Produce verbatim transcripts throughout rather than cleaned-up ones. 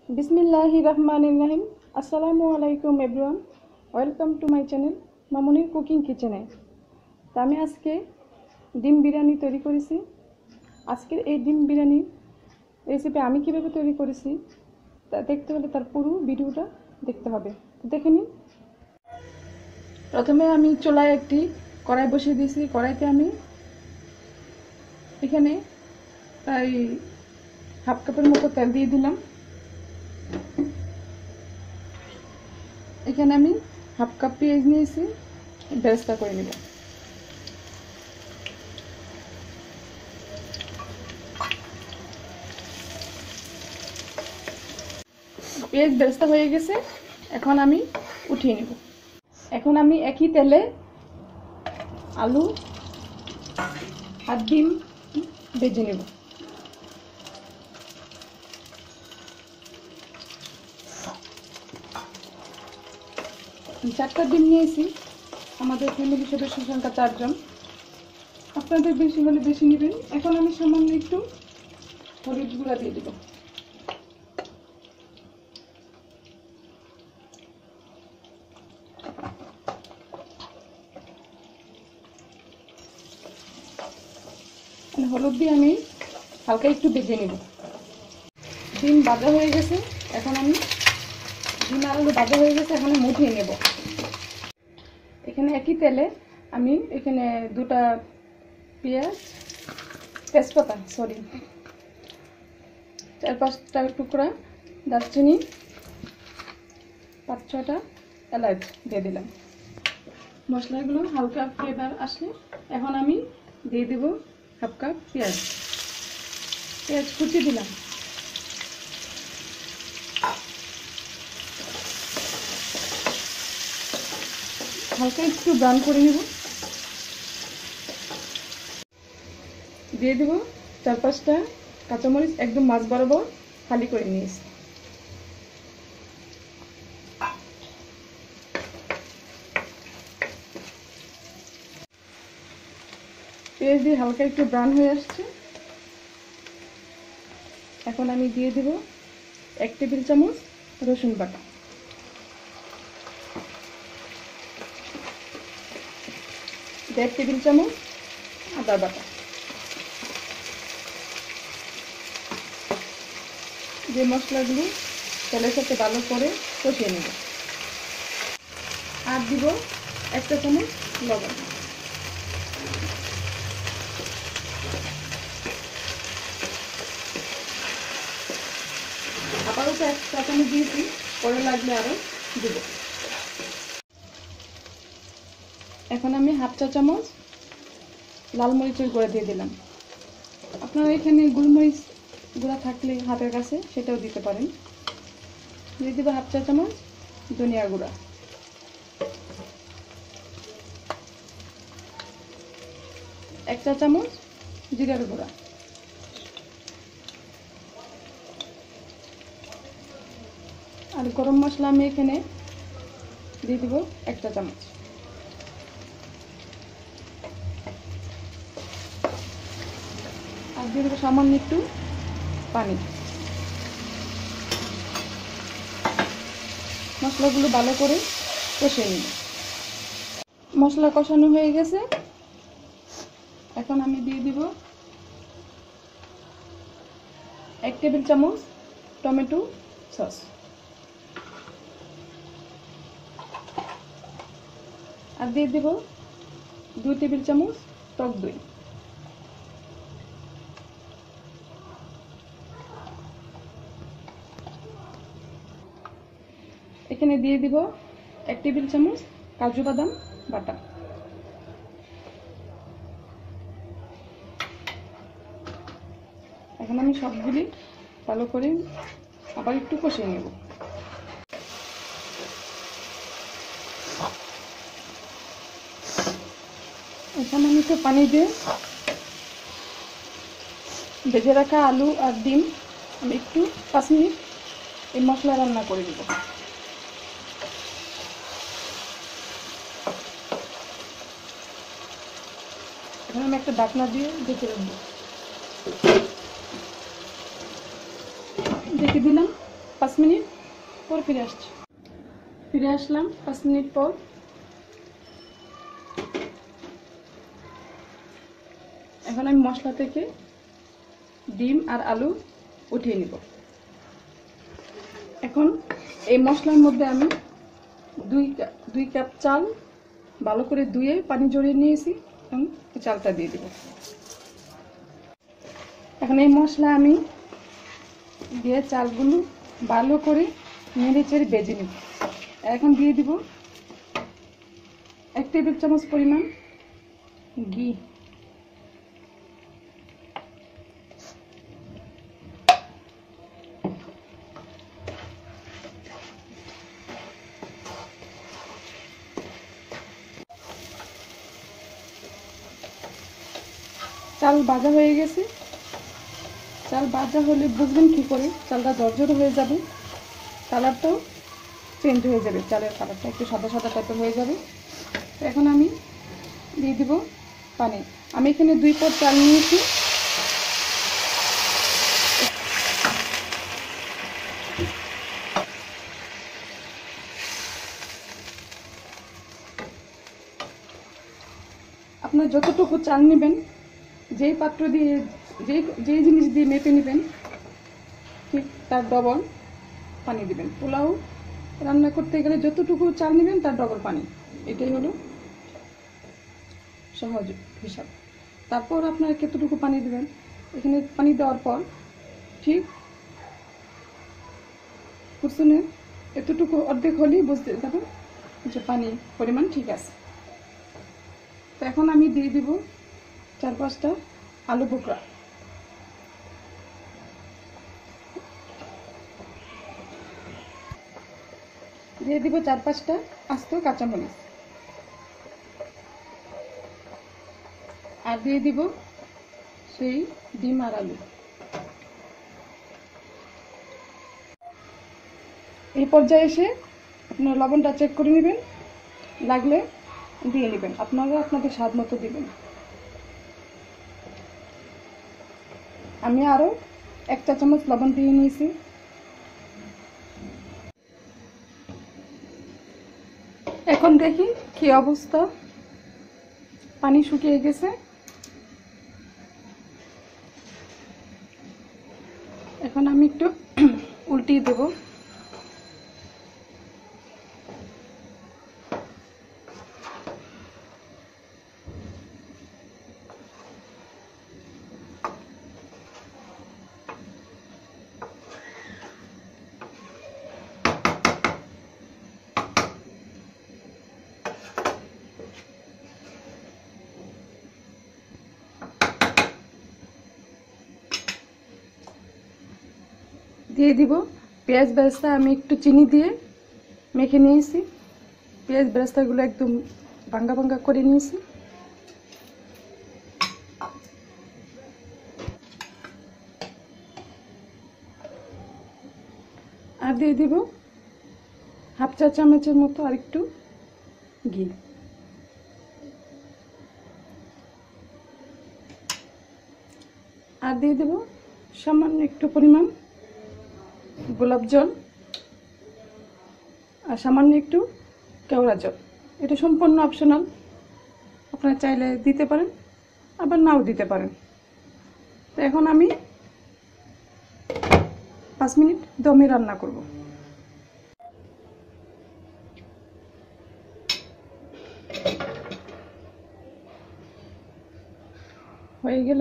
बिस्मिल्लाहिर्रहमानिर्रहीम। अस्सलामु आलाइकुम everyone, welcome to my channel মামুনির কুকিং কিচেনে। তো আমি আজকে ডিম বিরিয়ানি তৈরি করেছি। আজকের এই ডিম বিরিয়ানি রেসিপি আমি কিভাবে তৈরি করেছি তা দেখতে হলে তার পুরো ভিডিওটা দেখতে হবে। তো দেখে নিন। প্রথমে আমি চুলায় একটি কড়াই বসিয়ে দিয়েছি। কড়াইতে আমি এখানে প্রায় হাফ কাপের মতো তেল দিয়ে দিলাম। এখানে আমি হাফ কাপ পেঁয়াজ নিয়েছি, বেরেস্তা করে নেব। পেঁয়াজ বেরেস্তা হয়ে গেছে, এখন আমি উঠিয়ে নেব। এখন আমি একই তেলে আলু আর ডিম ভেজে নেব। চারটা ডিম নিয়েছি, আমাদের ফ্যামিলি সদস্য সংখ্যা চারজন, আপনাদের বেশি হলে বেশি নেবেন। এখন আমি সামান্য একটু হলুদ গুঁড়া দিয়ে দেব। হলুদ দিয়ে আমি হালকা একটু ভেজে নেব। ডিম ভাজা হয়ে গেছে, এখন আমি ডিম আলু ভাজা হয়ে গেছে, এখন আমি উঠিয়ে নেব। এখানে একই তেলে আমি এখানে দুটা পেঁয়াজ, তেজপাতা সরি চার পাঁচটা টুকরা দারচিনি, পাঁচ ছটা এলাচ দিয়ে দিলাম। মশলাগুলো হালকা ফ্লেভার আসলে এখন আমি দিয়ে দেব হাফ কাপ পেঁয়াজ। পেঁয়াজ কুচি দিলাম। হালকা একটু ব্রাউন করে নেব। দিয়ে দেব চার পাঁচটা কাঁচামরিচ, একদম মাছ বরাবর খালি করে নিয়েছি। পেঁয়াজ দিয়ে হালকা একটু ব্রাউন হয়ে আসছে, এখন আমি দিয়ে দেব এক টেবিল চামচ রসুন বাটা, দেড় টেবিল চামচ আদা বাটা। যে মশলাগুলো তেলের সাথে ভালো করে কষিয়ে নেব। আর দিব একটা চামচ লবণ। আপাতত এক চা চামচ দিয়েছি, পরে লাগলে আরও দেব। এখন আমি হাফ চা চামচ লাল মরিচের গুঁড়া দিয়ে দিলাম। আপনারা এখানে গোলমরিচ গুঁড়া থাকলে হাতের কাছে সেটাও দিতে পারেন। দিয়ে দেবো হাফ চা চামচ ধনিয়া গুঁড়া, এক চা চামচ জিরার গুঁড়া, আর গরম মশলা আমি এখানে দিয়ে দেবো এক চা চামচ। আর দিয়ে দেবো সামান্য একটু পানি। মশলাগুলো ভালো করে কষিয়ে নিব। মশলা কষানো হয়ে গেছে, এখন আমি দিয়ে দিব এক টেবিল চামচ টমেটো সস, আর দিয়ে দেব দুই টেবিল চামচ টক দই। এখানে দিয়ে দিব এক টেবিল চামচ কাজু বাদাম বাটা। এখন আমি সবগুলি ভালো করে আবার একটু কষিয়ে নেব। এখন আমি একটু পানি দিয়ে ভেজে রাখা আলু আর ডিম আমি একটু পাঁচ মিনিট এই মশলা রান্না করে দেব। এখন আমি একটা ঢাকনা দিয়ে ঢেকে রাখবো। ঢেকে দিলাম। পাঁচ মিনিট পর ফিরে আসছি। ফিরে আসলাম পাঁচ মিনিট পর। এখন আমি মশলা থেকে ডিম আর আলু উঠিয়ে নিব। এখন এই মশলার মধ্যে আমি দুই দুই কাপ চাল ভালো করে ধুয়ে পানি ঝরিয়ে নিয়েছি, এখন চালটা দিয়ে দিব। এখন এই মশলা আমি দিয়ে চালগুলো ভালো করে নেড়ে চেড়ে ভেজে নিব। এখন দিয়ে দিব এক টেবিল চামচ পরিমাণ ঘি। চাল ভাজা হয়ে গেছে। চাল ভাজা হলে বুঝবেন কী করে, চালটা ঝরঝরে হয়ে যাবে, কালারটাও চেঞ্জ হয়ে যাবে, চালের কালারটা একটু সাদা সাদা টাইপের হয়ে যাবে। তো এখন আমি দিয়ে দিব পানি। আমি এখানে দুই পট চাল নিয়েছি। আপনার যতটুকু চাল নেবেন, যেই পাত্র দিয়ে যেই যেই জিনিস দিয়ে মেপে নেবেন, ঠিক তার ডবল পানি দিবেন। পোলাও রান্না করতে গেলে যতটুকু চাল নেবেন তার ডবল পানি, এটাই হলো সহজ হিসাব। তারপর আপনারা কতটুকু পানি দেবেন, এখানে পানি দেওয়ার পর ঠিক কুসুনে এতটুকু অর্ধেক হলেই বুঝতে যাবেন যে পানি পরিমাণ ঠিক আছে। তো এখন আমি দিয়ে দিব চার পাঁচটা আলু বোখরা। দিয়ে দিব চার পাঁচটা আস্ত কাঁচামরিচ, আর দিয়ে দিব সেই ডিম আর আলু। এই পর্যায়ে এসে আপনার লবণটা চেক করে নেবেন, লাগলে দিয়ে নেবেন, আপনারা আপনাদের স্বাদ মতো দিবেন। আমি আরও এক চা চামচ লবণ দিয়ে নিয়েছি। এখন দেখি কি অবস্থা, পানি শুকিয়ে গেছে। এখন আমি একটু উল্টিয়ে দেব। দিয়ে দিব পেঁয়াজ বেরেস্তা। আমি একটু চিনি দিয়ে মেখে নিয়েছি, পেঁয়াজ বেরেস্তাগুলো একদম ভাঙ্গা ভাঙ্গা করে নিয়েছি। আর দিয়ে দিব হাফ চা চামচের মতো আর একটু ঘি। আর দিয়ে দেব সামান্য একটু পরিমাণ গোলাপ জল আর সামান্য একটু কেওড়া জল। এটা সম্পূর্ণ অপশনাল, আপনারা চাইলে দিতে পারেন আবার নাও দিতে পারেন। তো এখন আমি পাঁচ মিনিট দমে রান্না করব। হয়ে গেল।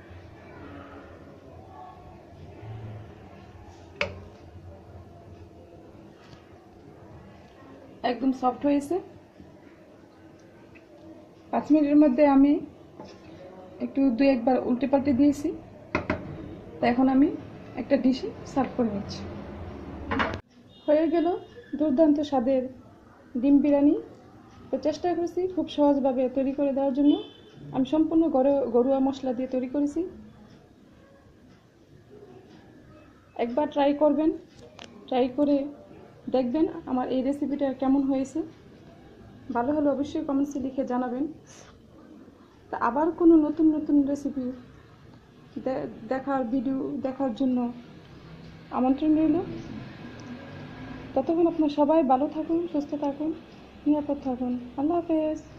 একদম সফট হয়েছে। পাঁচ মিনিটের মধ্যে আমি একটু দুই একবার উল্টে পাল্টে দিয়েছি। তো এখন আমি একটা ডিশে সার্ভ করে নিচ্ছি। হয়ে গেল দুর্দান্ত স্বাদের ডিম বিরিয়ানি। তো চেষ্টা করেছি খুব সহজভাবে তৈরি করে দেওয়ার জন্য। আমি সম্পূর্ণ ঘরোয়া মশলা দিয়ে তৈরি করেছি। একবার ট্রাই করবেন, ট্রাই করে দেখবেন আমার এই রেসিপিটা কেমন হয়েছে। ভালো হলে অবশ্যই কমেন্টসে লিখে জানাবেন। তা আবার কোনো নতুন নতুন রেসিপি দেখার ভিডিও দেখার জন্য আমন্ত্রণ রইল। ততক্ষণ আপনারা সবাই ভালো থাকুন, সুস্থ থাকুন, নিরাপদ থাকুন। আল্লাহ হাফেজ।